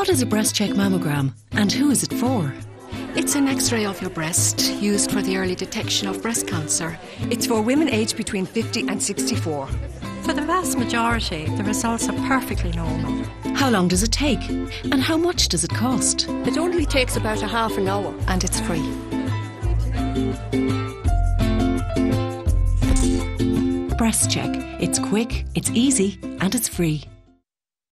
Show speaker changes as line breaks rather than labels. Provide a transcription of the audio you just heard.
What is a BreastCheck mammogram and who is it for?
It's an X-ray of your breast used for the early detection of breast cancer.
It's for women aged between 50 and 64.
For the vast majority, the results are perfectly normal.
How long does it take? And how much does it cost?
It only takes about a half an hour.
And it's free.
BreastCheck. It's quick, it's easy, and it's free.